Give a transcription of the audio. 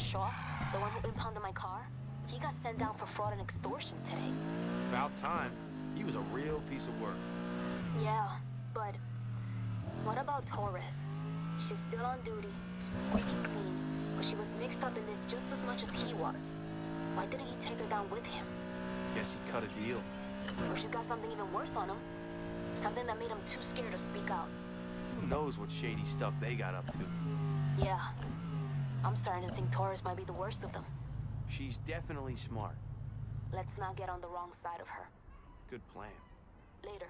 Shaw, the one who impounded my car, he got sent down for fraud and extortion today. About time. He was a real piece of work. Yeah, but what about Torres? She's still on duty, squeaky clean, but she was mixed up in this just as much as he was. Why didn't he take her down with him? Guess he cut a deal. Or she's got something even worse on him. Something that made him too scared to speak out. Who knows what shady stuff they got up to? Yeah. I'm starting to think Torres might be the worst of them. She's definitely smart. Let's not get on the wrong side of her. Good plan. Later.